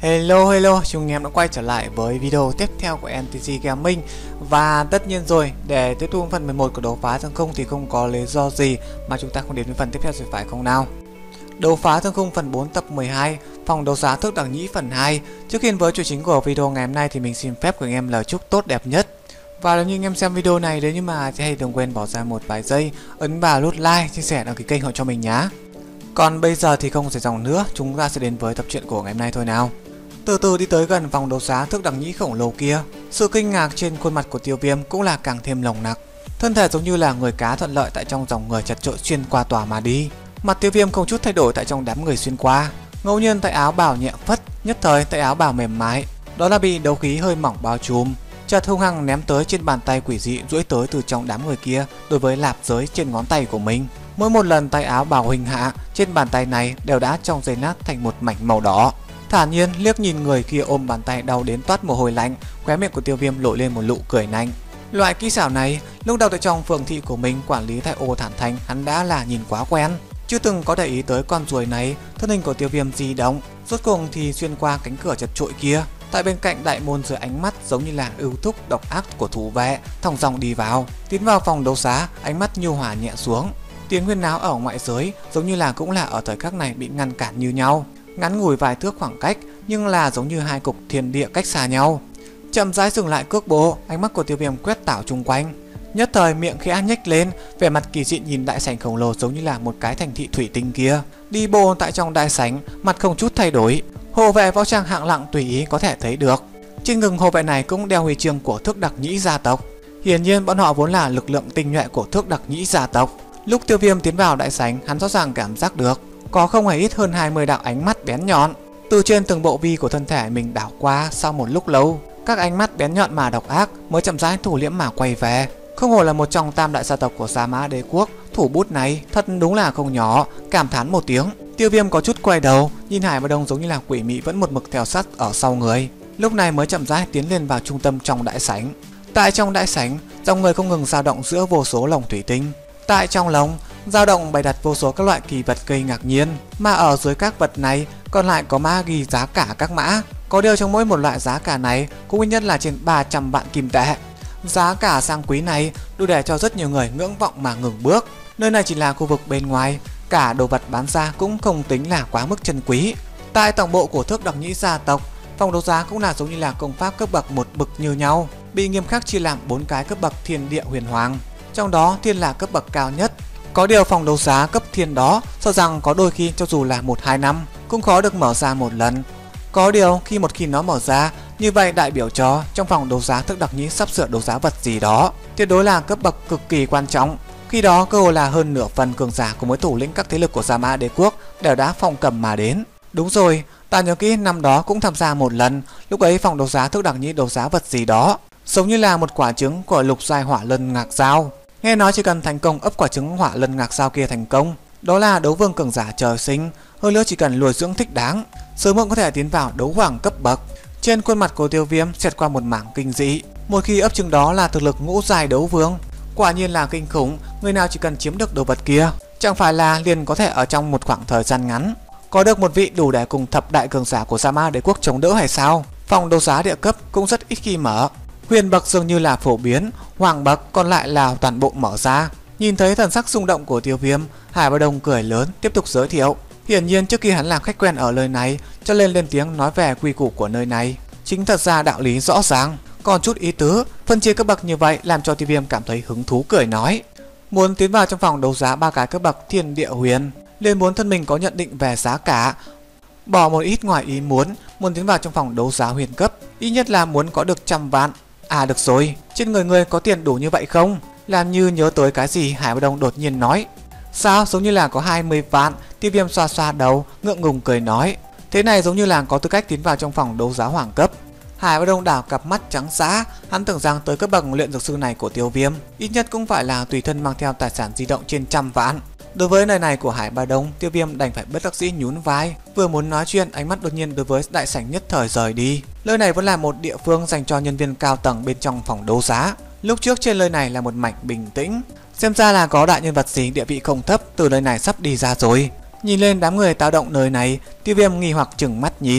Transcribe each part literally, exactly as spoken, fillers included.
Hello hello, chúng anh em đã quay trở lại với video tiếp theo của em tê giê Gaming. Và tất nhiên rồi, để tiếp tục phần mười một của đấu phá thương khung thì không có lý do gì mà chúng ta không đến với phần tiếp theo rồi phải không nào. Đấu phá thương khung phần bốn tập mười hai, phòng đấu giá Thước Đằng Nhĩ phần hai. Trước khi với chủ chính của video ngày hôm nay thì mình xin phép của anh em lời chúc tốt đẹp nhất. Và nếu như anh em xem video này nếu như mà thì đừng quên bỏ ra một vài giây, ấn vào nút like, chia sẻ đăng ký kênh hộ cho mình nhé. Còn bây giờ thì không dài dòng nữa, chúng ta sẽ đến với tập truyện của ngày hôm nay thôi nào. Từ từ đi tới gần phòng đấu giá Thước Đằng Nhĩ khổng lồ kia, sự kinh ngạc trên khuôn mặt của Tiêu Viêm cũng là càng thêm nồng nặc. Thân thể giống như là người cá thuận lợi tại trong dòng người chật chội xuyên qua tòa mà đi. Mặt Tiêu Viêm không chút thay đổi tại trong đám người xuyên qua. Ngẫu nhiên tay áo bào nhẹ phất, nhất thời tay áo bào mềm mại, đó là bị đấu khí hơi mỏng bao trùm, chợt hung hăng ném tới trên bàn tay quỷ dị duỗi tới từ trong đám người kia đối với lạp giới trên ngón tay của mình. Mỗi một lần tay áo bào hình hạ trên bàn tay này đều đã trong giây lát thành một mảnh màu đỏ. Thản nhiên liếc nhìn người kia ôm bàn tay đau đến toát mồ hôi lạnh, khóe miệng của Tiêu Viêm lộ lên một nụ cười nanh. Loại kỹ xảo này lúc đầu tại trong phường thị của mình, quản lý Thái Ô thản thành hắn đã là nhìn quá quen, chưa từng có để ý tới con ruồi này. Thân hình của Tiêu Viêm di động, rốt cùng thì xuyên qua cánh cửa chật chội kia, tại bên cạnh đại môn dưới ánh mắt giống như là ưu thúc độc ác của thủ vệ, thong dong đi vào, tiến vào phòng đấu giá, ánh mắt nhu hòa nhẹ xuống. Tiếng huyên náo ở ngoại giới giống như là cũng là ở thời khắc này bị ngăn cản như nhau, ngắn ngủi vài thước khoảng cách nhưng là giống như hai cục thiên địa cách xa nhau. Chậm rãi dừng lại cước bộ, ánh mắt của Tiêu Viêm quét tảo chung quanh, nhất thời miệng khẽ nhếch lên, vẻ mặt kỳ dị nhìn đại sảnh khổng lồ giống như là một cái thành thị thủy tinh kia. Đi bộ tại trong đại sảnh, mặt không chút thay đổi, hộ vệ võ trang hạng nặng tùy ý có thể thấy được. Trên ngực hộ vệ này cũng đeo huy chương của Thước Đằng Nhĩ gia tộc, hiển nhiên bọn họ vốn là lực lượng tinh nhuệ của Thước Đằng Nhĩ gia tộc. Lúc Tiêu Viêm tiến vào đại sảnh, hắn rõ ràng cảm giác được có không hề ít hơn hai mươi đạo ánh mắt bén nhọn từ trên từng bộ vi của thân thể mình đảo qua. Sau một lúc lâu, các ánh mắt bén nhọn mà độc ác mới chậm rãi thủ liễm mà quay về. Không hổ là một trong tam đại gia tộc của Sa Mã Đế quốc, thủ bút này thật đúng là không nhỏ, cảm thán một tiếng. Tiêu Viêm có chút quay đầu, nhìn Hải Ba Đông giống như là quỷ mị vẫn một mực theo sát ở sau người, lúc này mới chậm rãi tiến lên vào trung tâm trong đại sảnh. Tại trong đại sảnh, dòng người không ngừng dao động giữa vô số lồng thủy tinh. Tại trong lồng dao động bày đặt vô số các loại kỳ vật gây ngạc nhiên, mà ở dưới các vật này còn lại có mã ghi giá cả các mã. Có điều trong mỗi một loại giá cả này cũng ít nhất là trên ba trăm vạn kim tệ. Giá cả sang quý này đủ để cho rất nhiều người ngưỡng vọng mà ngừng bước. Nơi này chỉ là khu vực bên ngoài, cả đồ vật bán ra cũng không tính là quá mức chân quý. Tại tổng bộ của Thước Đằng Nhĩ gia tộc, phòng đấu giá cũng là giống như là công pháp cấp bậc một bậc như nhau, bị nghiêm khắc chia làm bốn cái cấp bậc thiên địa huyền hoàng, trong đó thiên là cấp bậc cao nhất. Có điều phòng đấu giá cấp thiên đó sợ rằng có đôi khi cho dù là một hai năm cũng khó được mở ra một lần. Có điều khi một khi nó mở ra, như vậy đại biểu cho trong phòng đấu giá Thước Đằng Nhĩ sắp sửa đấu giá vật gì đó tuyệt đối là cấp bậc cực kỳ quan trọng. Khi đó cơ hồ là hơn nửa phần cường giả của mỗi thủ lĩnh các thế lực của Sa Mã Đế quốc đều đã phong cầm mà đến. Đúng rồi, ta nhớ kỹ năm đó cũng tham gia một lần, lúc ấy phòng đấu giá Thước Đằng Nhĩ đấu giá vật gì đó giống như là một quả trứng của lục giai hỏa lân ngạc dao. Nghe nói chỉ cần thành công ấp quả trứng hỏa lân ngạc dao kia thành công, đó là đấu vương cường giả trời sinh, hơn nữa chỉ cần nuôi dưỡng thích đáng, sớm muộn có thể tiến vào đấu hoàng cấp bậc. Trên khuôn mặt của Tiêu Viêm xẹt qua một mảng kinh dị, một khi ấp trứng đó là thực lực ngũ giai đấu vương, quả nhiên là kinh khủng. Người nào chỉ cần chiếm được đồ vật kia, chẳng phải là liền có thể ở trong một khoảng thời gian ngắn có được một vị đủ để cùng thập đại cường giả của Sa Mã Đế quốc chống đỡ hay sao? Phòng đấu giá địa cấp cũng rất ít khi mở, huyền bậc dường như là phổ biến, hoàng bậc còn lại là toàn bộ mở ra. Nhìn thấy thần sắc rung động của Tiêu Viêm, Hải Ba Đông cười lớn tiếp tục giới thiệu. Hiển nhiên trước khi hắn là khách quen ở nơi này, cho nên lên tiếng nói về quy củ của nơi này. Chính thật ra đạo lý rõ ràng, còn chút ý tứ phân chia cấp bậc như vậy làm cho Tiêu Viêm cảm thấy hứng thú, cười nói: muốn tiến vào trong phòng đấu giá ba cái cấp bậc thiên địa huyền, liền muốn thân mình có nhận định về giá cả, bỏ một ít ngoài ý muốn. Muốn tiến vào trong phòng đấu giá huyền cấp, ít nhất là muốn có được trăm vạn. À được rồi, trên người người có tiền đủ như vậy không? Làm như nhớ tới cái gì, Hải Ba Đông đột nhiên nói: sao, giống như là có hai mươi vạn. Tiêu Viêm xoa xoa đầu, ngượng ngùng cười nói: thế này giống như là có tư cách tiến vào trong phòng đấu giá hoàng cấp. Hải Ba Đông đảo cặp mắt trắng dã, hắn tưởng rằng tới cấp bậc luyện dược sư này của Tiêu Viêm ít nhất cũng phải là tùy thân mang theo tài sản di động trên trăm vạn. Đối với lời này của Hải Ba Đông, Tiêu Viêm đành phải bất đắc dĩ nhún vai, vừa muốn nói chuyện, ánh mắt đột nhiên đối với đại sảnh nhất thời rời đi. Nơi này vẫn là một địa phương dành cho nhân viên cao tầng bên trong phòng đấu giá. Lúc trước trên nơi này là một mảnh bình tĩnh, xem ra là có đại nhân vật gì địa vị không thấp từ nơi này sắp đi ra rồi. Nhìn lên đám người táo động nơi này, Tiêu Viêm nghi hoặc chừng mắt nhìn.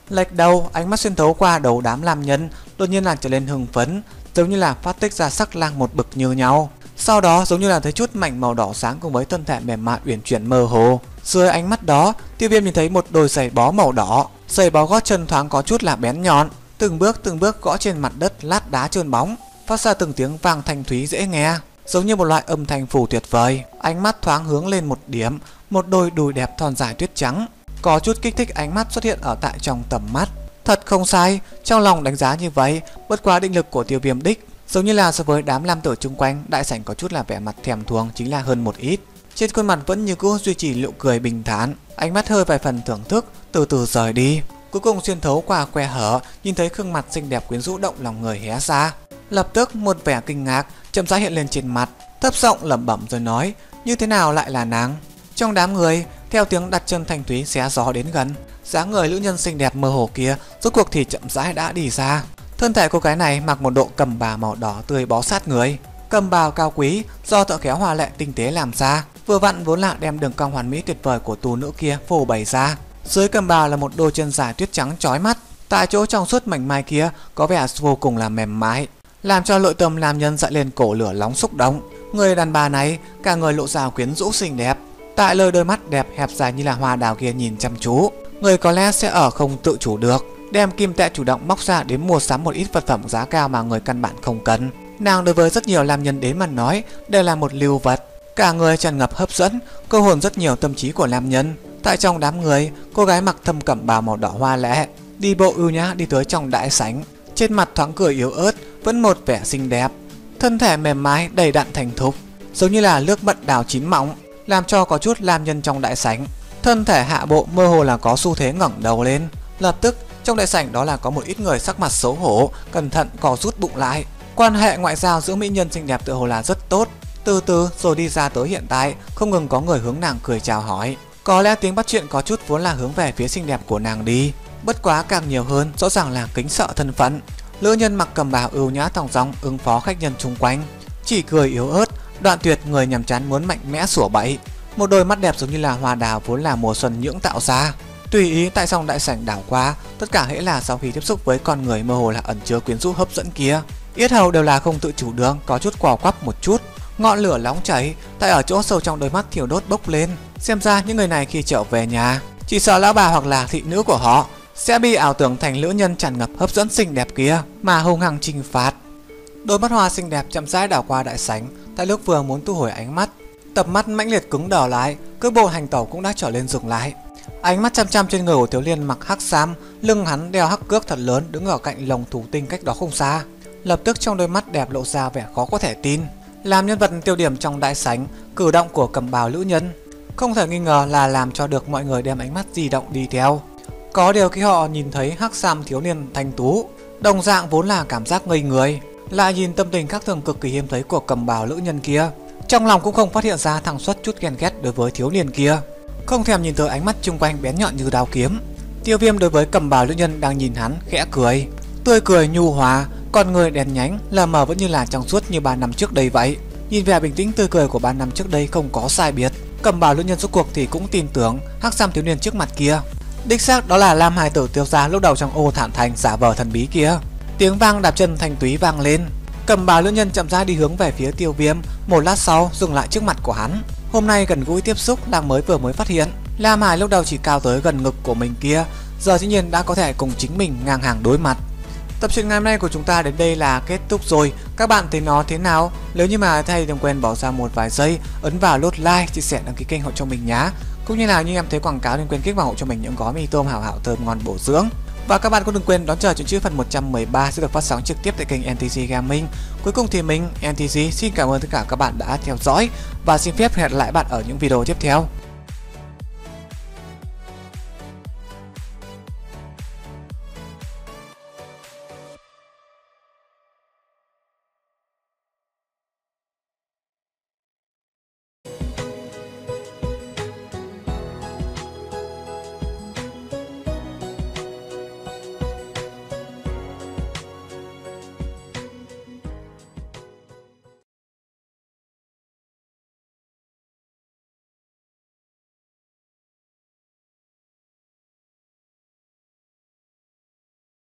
Lệch đầu, ánh mắt xuyên thấu qua đầu đám nam nhân, đột nhiên là trở lên hưng phấn, giống như là phát tích ra sắc lang một bực như nhau. Sau đó giống như là thấy chút mảnh màu đỏ sáng cùng với thân thể mềm mại uyển chuyển mơ hồ. Dưới ánh mắt đó, Tiêu Viêm nhìn thấy một đôi giày bó màu đỏ, giày bó gót chân thoáng có chút là bén nhọn, từng bước từng bước gõ trên mặt đất lát đá trơn bóng, phát ra từng tiếng vang thanh thúy dễ nghe, giống như một loại âm thanh phù tuyệt vời. Ánh mắt thoáng hướng lên một điểm, một đôi đùi đẹp thon dài tuyết trắng, có chút kích thích ánh mắt xuất hiện ở tại trong tầm mắt. Thật không sai, trong lòng đánh giá như vậy, bất quá định lực của Tiêu Viêm đích giống như là so với đám nam tử chung quanh, đại sảnh có chút là vẻ mặt thèm thuồng chính là hơn một ít. Trên khuôn mặt vẫn như cũ duy trì nụ cười bình thản, ánh mắt hơi vài phần thưởng thức, từ từ rời đi. Cuối cùng xuyên thấu qua que hở, nhìn thấy gương mặt xinh đẹp quyến rũ động lòng người hé ra. Lập tức một vẻ kinh ngạc chậm rãi hiện lên trên mặt, thấp giọng lẩm bẩm rồi nói, như thế nào lại là nàng? Trong đám người, theo tiếng đặt chân thanh thúy xé gió đến gần, dáng người nữ nhân xinh đẹp mơ hồ kia rốt cuộc thì chậm rãi đã đi ra. Thân thể cô gái này mặc một bộ cẩm bào màu đỏ tươi bó sát người, cẩm bào cao quý do thợ khéo hoa lệ tinh tế làm ra, vừa vặn vốn là đem đường cong hoàn mỹ tuyệt vời của tu nữ kia phô bày ra. Dưới cẩm bào là một đôi chân dài tuyết trắng chói mắt, tại chỗ trong suốt mảnh mai kia có vẻ vô cùng là mềm mại, làm cho nội tâm nam nhân dậy lên cổ lửa nóng xúc động. Người đàn bà này cả người lộ ra quyến rũ xinh đẹp, tại lời đôi mắt đẹp hẹp dài như là hoa đào kia nhìn chăm chú, người có lẽ sẽ ở không tự chủ được, đem kim tệ chủ động móc ra đến mua sắm một ít vật phẩm giá cao mà người căn bản không cần. Nàng đối với rất nhiều nam nhân đến mà nói đều là một lưu vật, cả người tràn ngập hấp dẫn, câu hồn rất nhiều tâm trí của nam nhân. Tại trong đám người, cô gái mặc thâm cẩm bào màu đỏ hoa lệ, đi bộ ưu nhã đi tới trong đại sảnh, trên mặt thoáng cười yếu ớt, vẫn một vẻ xinh đẹp, thân thể mềm mại đầy đặn thành thục, giống như là nước mận đào chín mọng, làm cho có chút nam nhân trong đại sảnh thân thể hạ bộ mơ hồ là có xu thế ngẩng đầu lên. Lập tức trong đại sảnh đó là có một ít người sắc mặt xấu hổ, cẩn thận cò rút bụng lại. Quan hệ ngoại giao giữa mỹ nhân xinh đẹp tựa hồ là rất tốt. Từ từ rồi đi ra tới hiện tại, không ngừng có người hướng nàng cười chào hỏi. Có lẽ tiếng bắt chuyện có chút vốn là hướng về phía xinh đẹp của nàng đi, bất quá càng nhiều hơn rõ ràng là kính sợ thân phận. Nữ nhân mặc cẩm bào ưu nhã thong dong ứng phó khách nhân chung quanh, chỉ cười yếu ớt, đoạn tuyệt người nhằm chán muốn mạnh mẽ sủa bậy. Một đôi mắt đẹp giống như là hoa đào vốn là mùa xuân nhưỡng tạo ra, tùy ý tại trong đại sảnh đảo qua, tất cả hễ là sau khi tiếp xúc với con người mơ hồ là ẩn chứa quyến rũ hấp dẫn kia, yết hầu đều là không tự chủ được, có chút quò quắp một chút, ngọn lửa nóng cháy tại ở chỗ sâu trong đôi mắt thiêu đốt bốc lên. Xem ra những người này khi trở về nhà, chỉ sợ lão bà hoặc là thị nữ của họ sẽ bị ảo tưởng thành nữ nhân tràn ngập hấp dẫn xinh đẹp kia mà hung hăng trừng phạt. Đôi mắt hoa xinh đẹp chậm rãi đảo qua đại sảnh, tại lúc vừa muốn thu hồi ánh mắt, tập mắt mãnh liệt cứng đờ lại, cước bộ hành tẩu cũng đã trở lên dừng lại. Ánh mắt chăm chăm trên người của thiếu niên mặc hắc sam, lưng hắn đeo hắc cước thật lớn đứng ở cạnh lồng thú tinh cách đó không xa. Lập tức trong đôi mắt đẹp lộ ra vẻ khó có thể tin. Làm nhân vật tiêu điểm trong đại sảnh, cử động của cẩm bào nữ nhân không thể nghi ngờ là làm cho được mọi người đem ánh mắt di động đi theo. Có điều khi họ nhìn thấy hắc sam thiếu niên thanh tú, đồng dạng vốn là cảm giác ngây người, lại nhìn tâm tình khác thường cực kỳ hiếm thấy của cẩm bào nữ nhân kia, trong lòng cũng không phát hiện ra thằng suất chút ghen ghét đối với thiếu niên kia, không thèm nhìn tới ánh mắt chung quanh bén nhọn như đao kiếm. Tiêu Viêm đối với cẩm bào nữ nhân đang nhìn hắn khẽ cười, tươi cười nhu hòa, con người đèn nhánh lờ mờ vẫn như là trong suốt như ba năm trước đây vậy. Nhìn vẻ bình tĩnh tươi cười của ba năm trước đây không có sai biệt, cẩm bào nữ nhân rốt cuộc thì cũng tin tưởng hắc sam thiếu niên trước mặt kia đích xác đó là Lam Hải tử Tiêu gia lúc đầu trong ô thản thành giả vờ thần bí kia. Tiếng vang đạp chân thanh túy vang lên, cẩm bào nữ nhân chậm rãi đi hướng về phía Tiêu Viêm, một lát sau dừng lại trước mặt của hắn. Hôm nay gần gũi tiếp xúc, nàng mới vừa mới phát hiện Lam Hải lúc đầu chỉ cao tới gần ngực của mình kia, giờ dĩ nhiên đã có thể cùng chính mình ngang hàng đối mặt. Tập truyện ngày hôm nay của chúng ta đến đây là kết thúc rồi. Các bạn thấy nó thế nào? Nếu như mà thấy đừng quên bỏ ra một vài giây ấn vào nút like, chia sẻ, đăng ký kênh hộ cho mình nhá. Cũng như là như em thấy quảng cáo đừng quên kích vào hộ cho mình những gói mì tôm hảo hảo thơm ngon bổ dưỡng. Và các bạn cũng đừng quên đón chờ chuyện chữ phần một trăm mười ba sẽ được phát sóng trực tiếp tại kênh en tê xê Gaming. Cuối cùng thì mình en tê xê xin cảm ơn tất cả các bạn đã theo dõi và xin phép hẹn lại bạn ở những video tiếp theo.